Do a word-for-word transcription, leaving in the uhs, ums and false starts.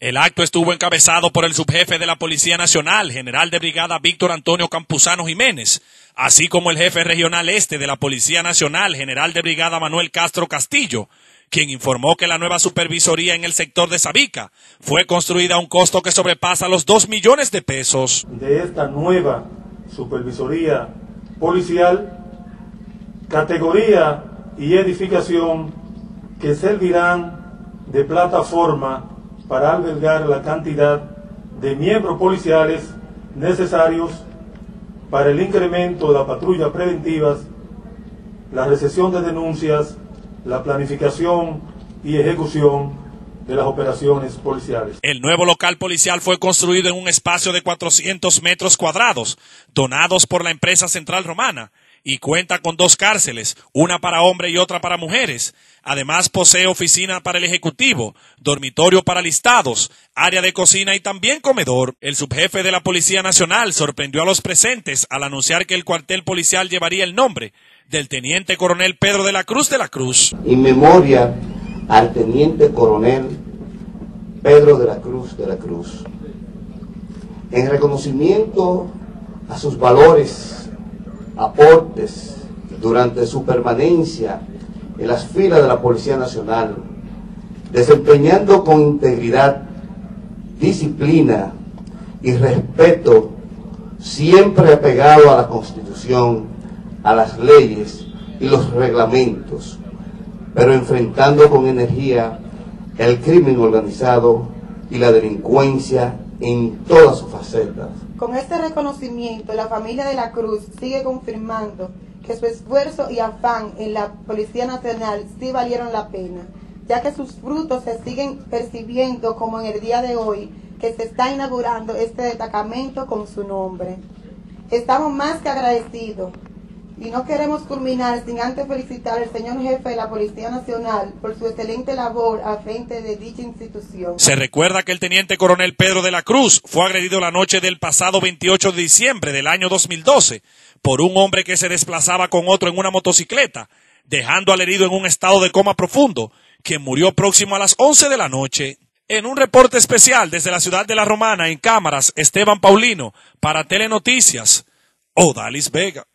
El acto estuvo encabezado por el subjefe de la Policía Nacional, general de brigada Víctor Antonio Campuzano Jiménez, así como el jefe regional este de la Policía Nacional, general de brigada Manuel Castro Castillo, quien informó que la nueva supervisoría en el sector de Sabica fue construida a un costo que sobrepasa los dos millones de pesos. De esta nueva supervisoría policial, categoría y edificación que servirán de plataforma para albergar la cantidad de miembros policiales necesarios para el incremento de las patrullas preventivas, la recepción de denuncias, la planificación y ejecución de las operaciones policiales. El nuevo local policial fue construido en un espacio de cuatrocientos metros cuadrados, donados por la empresa Central Romana, y cuenta con dos cárceles, una para hombres y otra para mujeres. Además posee oficina para el ejecutivo, dormitorio para listados, área de cocina y también comedor. El subjefe de la Policía Nacional sorprendió a los presentes al anunciar que el cuartel policial llevaría el nombre del teniente coronel Pedro de la Cruz de la Cruz. En memoria al teniente coronel Pedro de la Cruz de la Cruz, en reconocimiento a sus valores, aportes durante su permanencia en las filas de la Policía Nacional, desempeñando con integridad, disciplina y respeto, siempre apegado a la Constitución, a las leyes y los reglamentos, pero enfrentando con energía el crimen organizado y la delincuencia en todas sus facetas. Con este reconocimiento, la familia de la Cruz sigue confirmando que su esfuerzo y afán en la Policía Nacional sí valieron la pena, ya que sus frutos se siguen percibiendo como en el día de hoy, que se está inaugurando este destacamento con su nombre. Estamos más que agradecidos y no queremos culminar sin antes felicitar al señor jefe de la Policía Nacional por su excelente labor al frente de dicha institución. Se recuerda que el teniente coronel Pedro de la Cruz fue agredido la noche del pasado veintiocho de diciembre del año dos mil doce por un hombre que se desplazaba con otro en una motocicleta, dejando al herido en un estado de coma profundo, quien murió próximo a las once de la noche. En un reporte especial desde la ciudad de La Romana, en cámaras, Esteban Paulino, para Telenoticias, Odalis Vega.